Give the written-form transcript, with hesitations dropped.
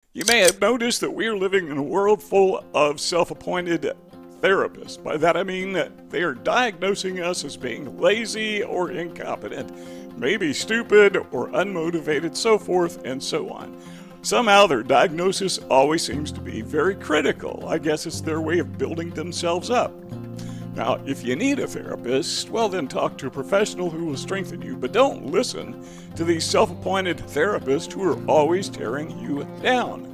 You may have noticed that we are living in a world full of self-appointed therapists. By that I mean that they are diagnosing us as being lazy or incompetent, maybe stupid or unmotivated, so forth and so on. Somehow their diagnosis always seems to be very critical. I guess it's their way of building themselves up. Now, if you need a therapist, well then talk to a professional who will strengthen you, but don't listen to these self-appointed therapists who are always tearing you down.